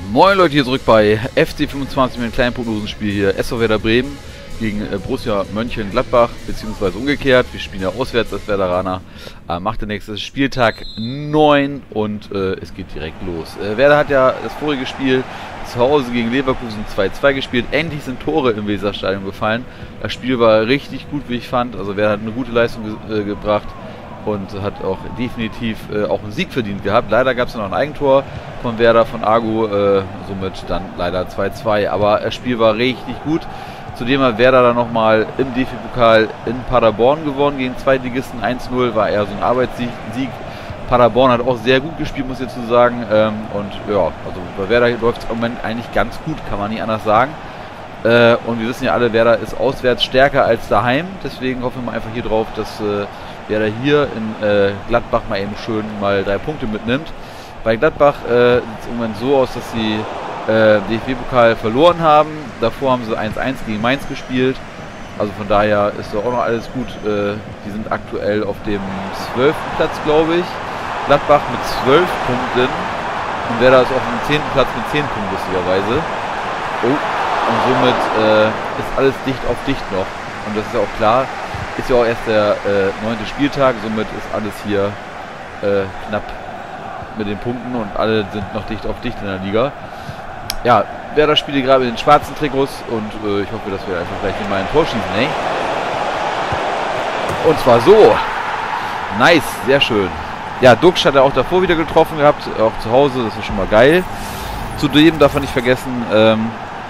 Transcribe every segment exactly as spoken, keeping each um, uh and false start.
Moin Leute, hier zurück bei F C fünfundzwanzig mit einem kleinen Prognosenspiel hier. S V Werder Bremen gegen äh, Borussia Mönchengladbach, beziehungsweise umgekehrt. Wir spielen ja auswärts als Werderaner. Äh, macht der nächste Spieltag neun und äh, es geht direkt los. Äh, Werder hat ja das vorige Spiel zu Hause gegen Leverkusen zwei zwei gespielt. Endlich sind Tore im Weserstadion gefallen. Das Spiel war richtig gut, wie ich fand. Also Werder hat eine gute Leistung ge äh, gebracht und hat auch definitiv äh, auch einen Sieg verdient gehabt. Leider gab es noch ein Eigentor von Werder, von Agu, äh, somit dann leider zwei zwei. Aber das Spiel war richtig gut. Zudem hat Werder dann nochmal im D F B-Pokal in Paderborn gewonnen gegen Zweitligisten. eins null war eher so ein Arbeitssieg. Paderborn hat auch sehr gut gespielt, muss ich dazu sagen. Ähm, und ja, also bei Werder läuft es im Moment eigentlich ganz gut, kann man nicht anders sagen. Äh, und wir wissen ja alle, Werder ist auswärts stärker als daheim. Deswegen hoffen wir einfach hier drauf, dass äh, Werder hier in äh, Gladbach mal eben schön mal drei Punkte mitnimmt. Bei Gladbach äh, sieht es im Moment so aus, dass sie äh, D F B-Pokal verloren haben. Davor haben sie eins eins gegen Mainz gespielt. Also von daher ist doch auch noch alles gut. Äh, die sind aktuell auf dem zwölften Platz, glaube ich. Gladbach mit zwölf Punkten. Und Werder ist auf dem zehnten Platz mit zehn Punkten, lustigerweise. Oh, und somit äh, ist alles dicht auf dicht noch. Und das ist ja auch klar. Ist ja auch erst der äh, neunte Spieltag, somit ist alles hier äh, knapp mit den Punkten und alle sind noch dicht auf dicht in der Liga. Ja, Werder spielt hier gerade mit den schwarzen Trikots und äh, ich hoffe, dass wir einfach gleich hier mal ein Tor schießen, ey. Und zwar so. Nice, sehr schön. Ja, Duxch hat er auch davor wieder getroffen gehabt, auch zu Hause, das ist schon mal geil. Zudem darf man nicht vergessen, ähm,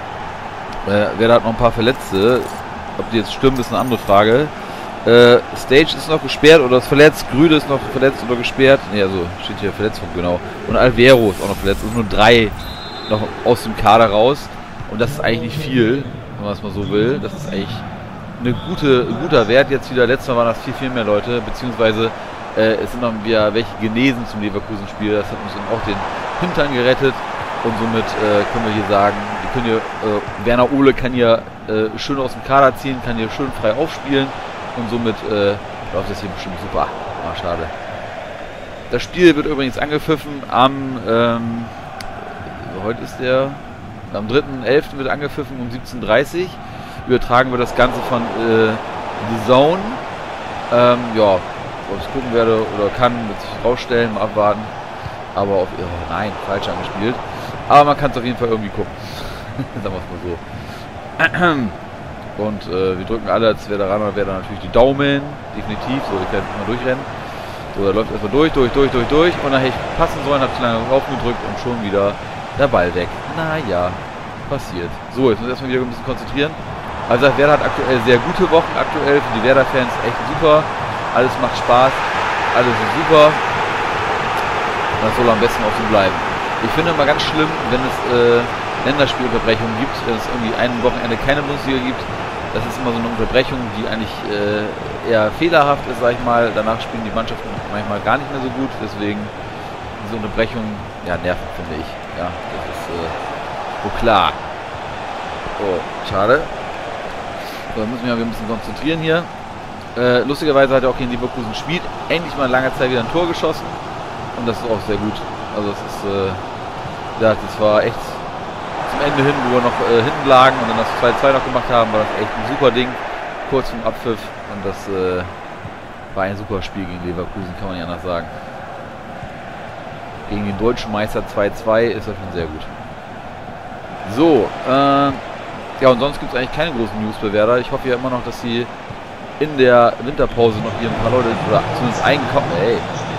äh, Werder hat noch ein paar Verletzte. Ob die jetzt stimmen, ist eine andere Frage. Äh, Stage ist noch gesperrt oder ist verletzt. Grüde ist noch verletzt oder gesperrt. Ne, also steht hier Verletzung, genau. Und Alvero ist auch noch verletzt. Und nur drei noch aus dem Kader raus. Und das ist eigentlich nicht viel, wenn man es mal so will. Das ist eigentlich eine gute, ein guter Wert jetzt wieder. Letztes Mal waren das viel, viel mehr Leute. Beziehungsweise äh, es sind noch wieder welche genesen zum Leverkusen-Spiel. Das hat uns dann auch den Hintern gerettet. Und somit äh, können wir hier sagen, wir können hier, äh, Werner Ohle kann hier äh, schön aus dem Kader ziehen, kann hier schön frei aufspielen und somit äh, läuft das hier bestimmt super. Ah, schade. Das Spiel wird übrigens angepfiffen am, ähm, heute ist der, am dritten elften wird angepfiffen um siebzehn Uhr dreißig. Übertragen wir das Ganze von äh, The Zone. Ähm, ja, ob ich es gucken werde oder kann, wird sich rausstellen, mal abwarten. Aber auf, oh nein, falsch angespielt. Aber man kann es auf jeden Fall irgendwie gucken. Sagen wir es mal so. Und äh, wir drücken alle als Werderaner Werder natürlich die Daumen. Definitiv. So, ich kann mal durchrennen. So, da läuft erstmal durch, durch, durch, durch, durch. Und dann hätte ich passen sollen, habe zu lange aufgedrückt und schon wieder der Ball weg. Naja, passiert. So, jetzt muss ich erstmal wieder ein bisschen konzentrieren. Also Werder hat aktuell sehr gute Wochen. Aktuell für die Werder-Fans echt super. Alles macht Spaß. Alles ist super. Das soll am besten auch so bleiben. Ich finde immer ganz schlimm, wenn es äh, Länderspielunterbrechungen gibt, wenn es irgendwie ein Wochenende keine Bundesliga gibt. Das ist immer so eine Unterbrechung, die eigentlich äh, eher fehlerhaft ist, sag ich mal. Danach spielen die Mannschaften manchmal gar nicht mehr so gut. Deswegen diese Unterbrechung, ja, nervig, finde ich. Ja, das ist äh, so klar. Oh, schade. So, dann müssen wir ein bisschen konzentrieren hier. Äh, lustigerweise hat er auch gegen Leverkusen gespielt. Endlich mal in langer Zeit wieder ein Tor geschossen. Und das ist auch sehr gut. Also es ist, äh, ja, das war echt zum Ende hin, wo wir noch äh, hinten lagen und dann das zwei zwei noch gemacht haben, war das echt ein super Ding. Kurz zum Abpfiff und das äh, war ein super Spiel gegen Leverkusen, kann man nicht anders sagen. Gegen den deutschen Meister zwei zwei ist das schon sehr gut. So, äh, ja, und sonst gibt es eigentlich keine großen News bei Werder. Ich hoffe ja immer noch, dass sie in der Winterpause noch hier ein paar Leute, oder zumindest einkaufen, ey,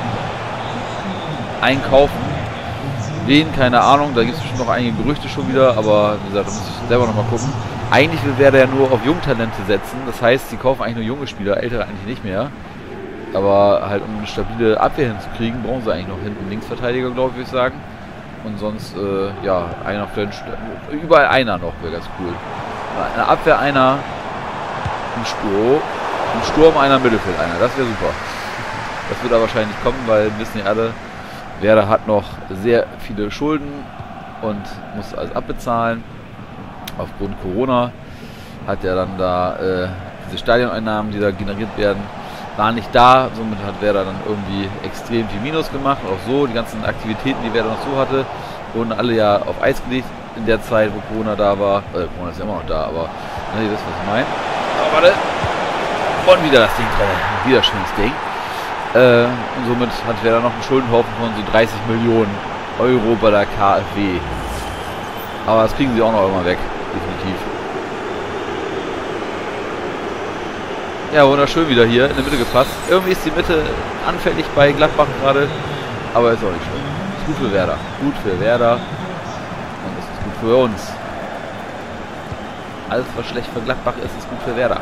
einkaufen. Wen, keine Ahnung, da gibt es bestimmt noch einige Gerüchte schon wieder, aber wie gesagt, da muss ich selber noch mal gucken. Eigentlich will Werder ja nur auf Jungtalente setzen, das heißt, sie kaufen eigentlich nur junge Spieler, ältere eigentlich nicht mehr. Aber halt, um eine stabile Abwehr hinzukriegen, brauchen sie eigentlich noch hinten Linksverteidiger, glaube ich, würde ich sagen. Und sonst, äh, ja, einer auf der, überall einer noch, wäre ganz cool. Eine Abwehr einer, im Sturm, im Sturm einer, im Mittelfeld einer, das wäre super. Das wird aber wahrscheinlich kommen, weil wir wissen ja alle, Werder hat noch sehr viele Schulden und muss alles abbezahlen. Aufgrund Corona hat er dann da äh, diese Stadioneinnahmen, die da generiert werden, waren nicht da. Somit hat Werder dann irgendwie extrem viel Minus gemacht. Und auch so, die ganzen Aktivitäten, die Werder noch so hatte, wurden alle ja auf Eis gelegt in der Zeit, wo Corona da war. Äh, Corona ist ja immer noch da, aber ne, ihr wisst, was ich meine. Aber warte. Und wieder das Ding drin. Wieder schönes Ding. Äh, und somit hat Werder noch einen Schuldenhaufen von so dreißig Millionen Euro bei der K f W. Aber das kriegen sie auch noch irgendwann weg. Definitiv. Ja, wunderschön wieder hier in der Mitte gepasst. Irgendwie ist die Mitte anfällig bei Gladbach gerade. Aber ist auch nicht schlimm. Ist gut für Werder. Gut für Werder. Und es ist gut für uns. Alles, was schlecht für Gladbach ist, ist gut für Werder.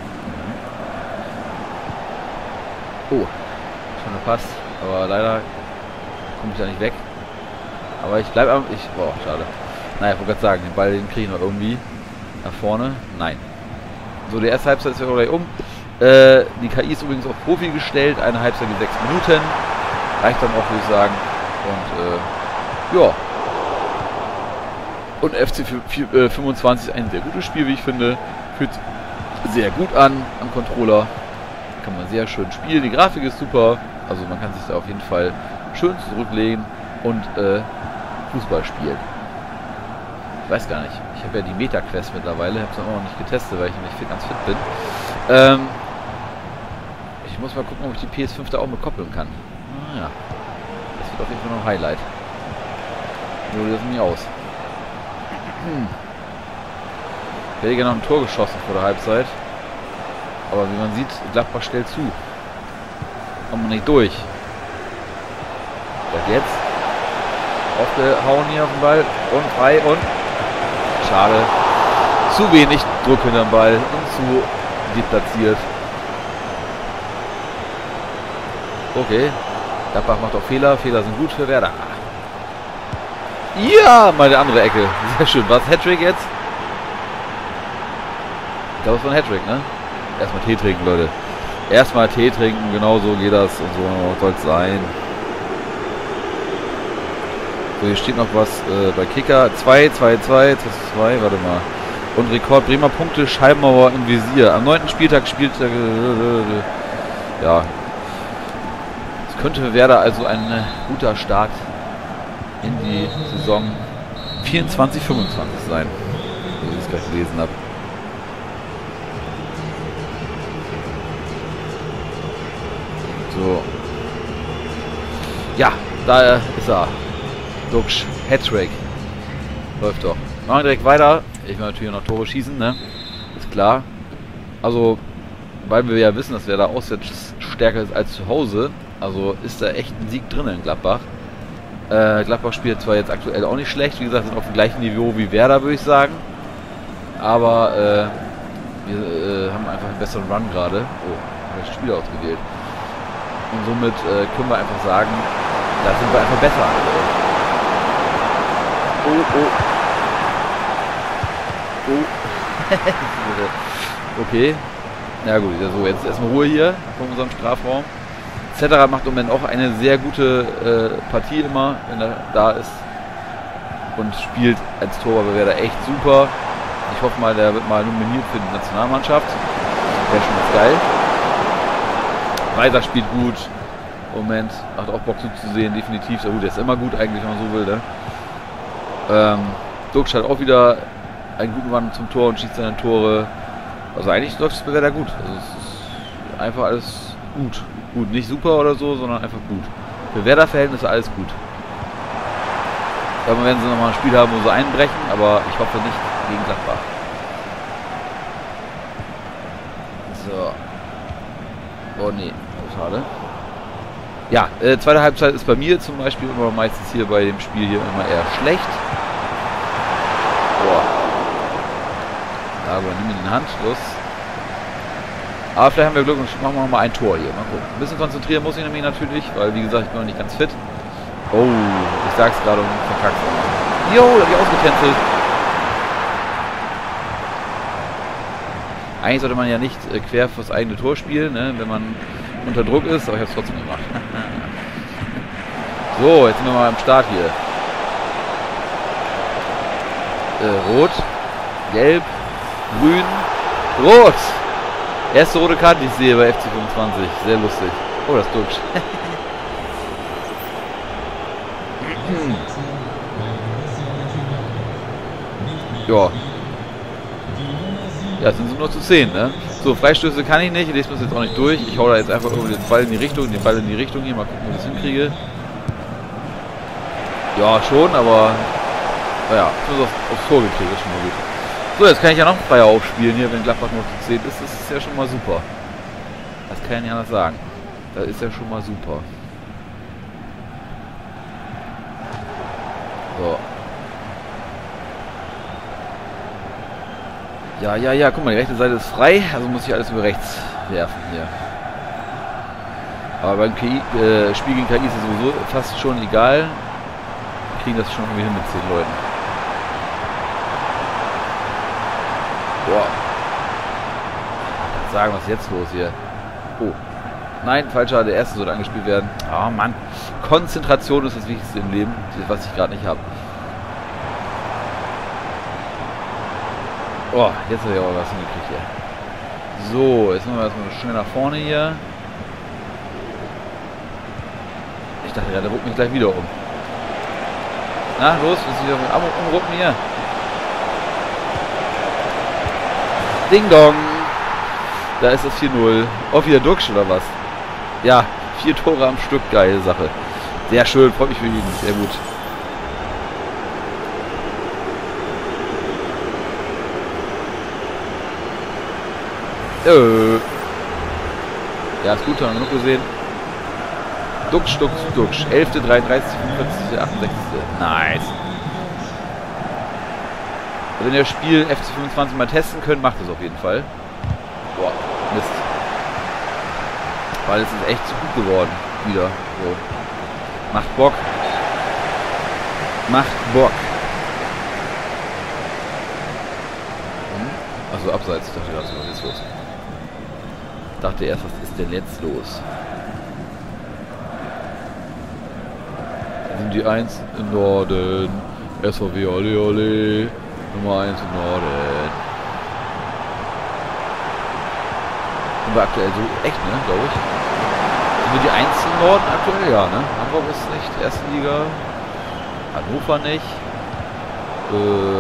Oh. Schon gepasst. Aber leider komme ich da nicht weg. Aber ich bleibe am... Ich, boah, schade. Naja, ich wollte gerade sagen, den Ball, den kriege ich noch irgendwie. Nach vorne. Nein. So, die erste Halbzeit ist ja gleich um. Äh, die K I ist übrigens auf Profi gestellt. Eine Halbzeit in sechs Minuten. Reicht dann auch, würde ich sagen. Und, äh, ja. Und F C fünfundzwanzig ein sehr gutes Spiel, wie ich finde. Fühlt sehr gut an am Controller. Kann man sehr schön spielen. Die Grafik ist super. Also man kann sich da auf jeden Fall schön zurücklegen und äh, Fußball spielen. Ich weiß gar nicht. Ich habe ja die Meta-Quest mittlerweile. Ich habe es auch noch nicht getestet, weil ich noch nicht fit, ganz fit bin. Ähm, ich muss mal gucken, ob ich die P S fünf da auch mit koppeln kann. Ah, ja. Das wird auf jeden Fall noch ein Highlight. So sieht das nicht aus. Hm. Ich hätte gerne noch ein Tor geschossen vor der Halbzeit. Aber wie man sieht, Gladbach stellt zu. Kommt man nicht durch. Und jetzt aufgehauen hier auf den Ball und frei und schade. Zu wenig Druck hinterm Ball und zu deplatziert. Okay. Gladbach macht auch Fehler. Fehler sind gut für Werder. Ja, mal die andere Ecke. Sehr schön. Was? Hattrick jetzt? Ich glaube, es war ein Hattrick, ne? Erstmal Tee trinken, Leute. Erstmal Tee trinken. Genau so geht das. Und so soll es sein. So, hier steht noch was äh, bei Kicker. zwei, zwei, zwei, zwei, warte mal. Und Rekord Bremer Punkte, Scheibenmauer im Visier. Am neunten Spieltag spielt er... Äh, ja. Es könnte für Werder also ein äh, guter Start in die Saison vierundzwanzig fünfundzwanzig sein. So wie ich es gleich gelesen habe. So. Ja, da ist er. Duxch, Hattrick. Läuft doch. Machen wir direkt weiter. Ich will natürlich noch Tore schießen, ne? Ist klar. Also, weil wir ja wissen, dass wer da auswärts stärker ist als zu Hause, also ist da echt ein Sieg drin in Gladbach. Äh, Gladbach spielt zwar jetzt aktuell auch nicht schlecht, wie gesagt, sind auf dem gleichen Niveau wie Werder, würde ich sagen. Aber äh, wir äh, haben einfach einen besseren Run gerade. Oh, habe ich das Spiel ausgewählt. Und somit äh, können wir einfach sagen, da sind wir einfach besser. Oh, oh. Oh. Okay. Na gut, so, jetzt erstmal Ruhe hier von unserem Strafraum. Zetterer macht im Moment auch eine sehr gute äh, Partie immer, wenn er da ist. Und spielt als Torwart bei Werder echt super. Ich hoffe mal, der wird mal nominiert für die Nationalmannschaft. Wäre schon ganz geil. Weiser spielt gut. Moment, macht auch Bock zuzusehen, definitiv. Ja, gut, der ist immer gut eigentlich, wenn man so will. Ne? Ähm, Duxch hat auch wieder einen guten Mann zum Tor und schießt seine Tore. Also eigentlich läuft es bei Werder gut. Also es ist einfach alles gut. Gut, nicht super oder so, sondern einfach gut. Für Werder-Verhältnisse alles gut. Irgendwann werden sie nochmal ein Spiel haben, wo sie einbrechen, aber ich hoffe nicht gegen Gladbach. So. Oh nee, schade. Ja, äh, zweite Halbzeit ist bei mir zum Beispiel immer meistens hier bei dem Spiel hier immer eher schlecht. Boah. Aber nimm ihn in die Hand, los. Aber vielleicht haben wir Glück und machen wir noch mal ein Tor hier. Mal gucken. Ein bisschen konzentrieren muss ich nämlich natürlich, weil wie gesagt, ich bin noch nicht ganz fit. Oh, ich sag's gerade und verkack's. Jo, da hab ich ausgetänzelt. Eigentlich sollte man ja nicht äh, quer fürs eigene Tor spielen, ne, wenn man unter Druck ist, aber ich hab's trotzdem gemacht. So, jetzt sind wir mal am Start hier. Äh, rot, gelb, grün, rot. Erste rote Karte, die ich sehe bei F C fünfundzwanzig. Sehr lustig. Oh, das ist Duxch. Ja. Ja, jetzt sind sie nur zu zehn, ne? So, Freistöße kann ich nicht, ich lese das jetzt auch nicht durch. Ich hau da jetzt einfach irgendwie den Ball in die Richtung, den Ball in die Richtung hier, mal gucken, ob ich das hinkriege. Ja, schon, aber naja, ich muss aufs, aufs Tor gekriegt, das ist schon mal gut. So, jetzt kann ich ja noch freier aufspielen hier, wenn Gladbach noch zu zehn ist, das ist ja schon mal super. Das kann ich nicht anders sagen. Das ist ja schon mal super. So. Ja, ja, ja, guck mal, die rechte Seite ist frei, also muss ich alles über rechts werfen hier. Aber beim K I, äh, Spiel gegen K I ist es sowieso fast schon egal. Wir kriegen das schon irgendwie hin mit zehn Leuten. Boah. Ich kann sagen, was ist jetzt los hier? Oh. Nein, falscher, der erste sollte angespielt werden. Oh Mann. Konzentration ist das Wichtigste im Leben, was ich gerade nicht habe. Oh, jetzt habe ich aber was hingekriegt hier. So, jetzt machen wir erstmal schnell nach vorne hier. Ich dachte, ja, der ruckt mich gleich wieder um. Na, los, willst du wieder mit umrucken hier? Ding Dong. Da ist das vier null. Oh, wieder Duxch oder was? Ja, vier Tore am Stück, geile Sache. Sehr schön, freut mich für ihn, sehr gut. Äh. Ja, ist gut, haben wir genug gesehen. Duxch, Duxch, Duxch. elf, dreiunddreißig, fünfundvierzig, achtundsechzig. Nice. Wenn ihr das Spiel F C fünfundzwanzig mal testen könnt, macht es auf jeden Fall. Boah, Mist. Weil es ist echt zu gut geworden. Wieder. So. Macht Bock. Macht Bock. Hm? Achso, abseits. Ich dachte, was ist los? Ich dachte erst, was ist denn jetzt los? Dann sind die eins im Norden. S V W, ole ole. Nummer eins im Norden. Sind wir aktuell so echt, ne, glaube ich. Sind wir die eins im Norden aktuell? Ja, ne? Hamburg ist nicht erste Liga. Hannover nicht. Äh.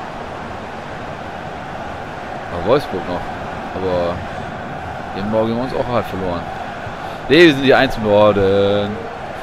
Aber Wolfsburg noch. Aber den Morgen haben wir uns auch halt verloren. Ne, wir sind die eins im Norden.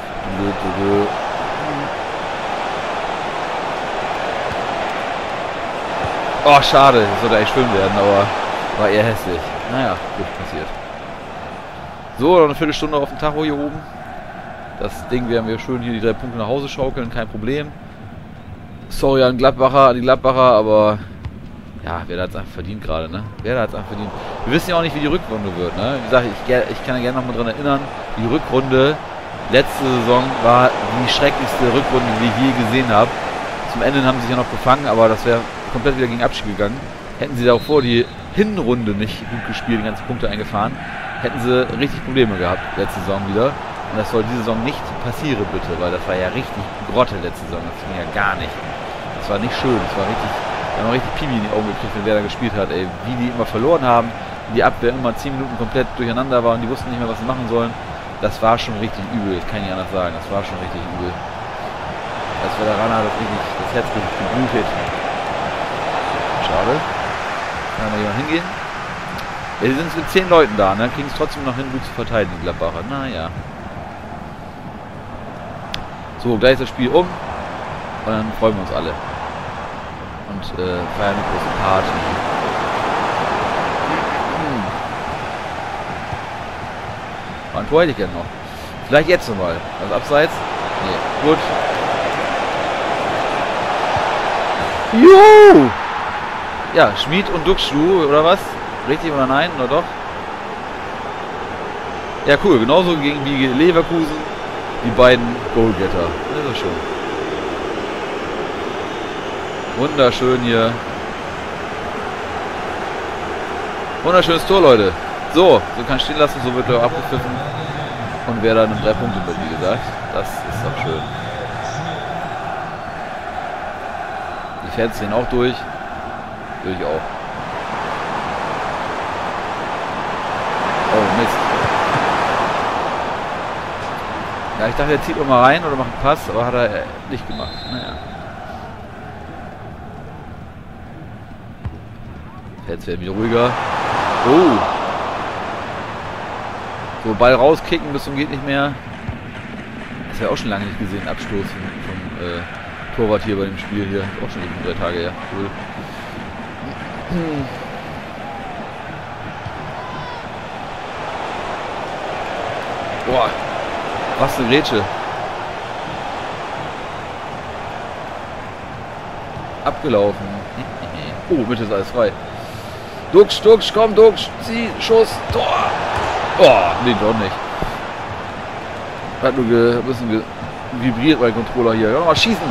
Oh, schade. Das sollte eigentlich schön werden, aber war eher hässlich. Naja, gut passiert. So, noch eine Viertelstunde auf dem Tacho hier oben. Das Ding werden wir schön hier die drei Punkte nach Hause schaukeln, kein Problem. Sorry an Gladbacher, an die Gladbacher, aber ja, wer da hat es einfach verdient gerade, ne? Wer da hat es einfach verdient. Wir wissen ja auch nicht, wie die Rückrunde wird, ne? Wie gesagt, ich, ich kann ja gerne noch mal dran erinnern, die Rückrunde letzte Saison war die schrecklichste Rückrunde, die ich je gesehen habe. Zum Ende haben sie sich ja noch gefangen, aber das wäre komplett wieder gegen Abstieg gegangen. Hätten sie da auch vor die Hinrunde nicht gut gespielt, die ganzen Punkte eingefahren, hätten sie richtig Probleme gehabt, letzte Saison wieder. Und das soll diese Saison nicht passieren, bitte, weil das war ja richtig Grotte letzte Saison. Das ging ja gar nicht. Das war nicht schön, das war richtig, wir haben richtig Pipi in die Augen gekriegt, wenn wer da gespielt hat, ey. Wie die immer verloren haben, wie die Abwehr immer zehn Minuten komplett durcheinander war und die wussten nicht mehr, was sie machen sollen. Das war schon richtig übel, das kann ich nicht anders sagen. Das war schon richtig übel. Das war daran, hat das richtig, das Herz richtig geblutet. Schade. Kann da jemand hingehen? Ja, die sind mit zehn Leuten da, ne? Kriegen es trotzdem noch hin, gut zu verteidigen, die Gladbacher. Naja. So, gleich ist das Spiel um. Und dann freuen wir uns alle. Und äh, feiern eine große Party. Hm. War ein Tor hätte ich gerne noch. Vielleicht jetzt nochmal. Also abseits? Nee. Gut. Juhu! Ja, Schmid und Duxch, oder was? Richtig oder nein? Oder doch? Ja, cool. Genauso gegen wie Leverkusen. Die beiden Goalgetter. Das ist schön. Wunderschön hier. Wunderschönes Tor, Leute. So, so kann stehen lassen, so wird er abgepfiffen. Und wer dann in drei Punkte wird, wie gesagt. Das ist doch schön. Die Fans sehen auch durch. Würde ich auch. Oh, Mist. Ja, ich dachte, er zieht mal rein oder macht einen Pass, aber hat er nicht gemacht. Naja. Jetzt werden wir ruhiger. Oh. So, Ball rauskicken bis zum geht nicht mehr. Das wäre auch schon lange nicht gesehen. Abstoß vom, vom äh, Torwart hier bei dem Spiel hier. Auch schon drei Tage her. Cool. Boah. Was eine Grätsche. Abgelaufen. Oh, Mitte ist alles frei. Duxch, Duxch, komm, Duxch. Zieh, Schuss, Tor. Oh, nee, doch nicht. Hat nur ge, ein bisschen ge, vibriert mein Controller hier. Ja, mal schießen.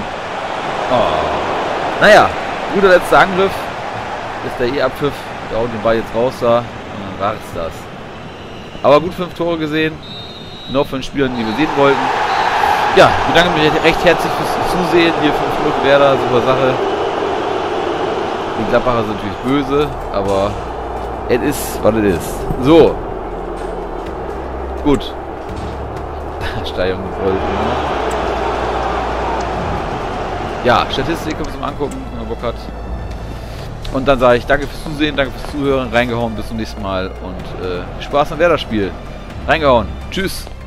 Oh. Naja, guter letzter Angriff. Ist der E-Abpfiff. Der haut den Ball jetzt raus da. Und dann war es das. Aber gut fünf Tore gesehen. Noch fünf Spielern, die wir sehen wollten. Ja, ich bedanke mich recht herzlich fürs Zusehen. Hier fünf null Werder, super Sache. Die Gladbacher sind natürlich böse, aber es ist, was es ist. So. Gut. Steigerung gewollt. Ja, Statistik können wir uns mal angucken, wenn man Bock hat. Und dann sage ich danke fürs Zusehen, danke fürs Zuhören, reingehauen, bis zum nächsten Mal und äh, Spaß am Werder-Spiel. Reingehauen. Tschüss.